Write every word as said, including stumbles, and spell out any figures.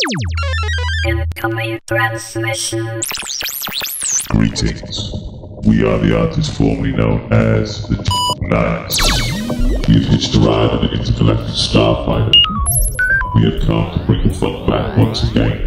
Incoming transmission. Greetings. We are the artists formerly known as the Knights. We have hitched a ride on the intergalactic starfighter. We have come to bring the funk back once again.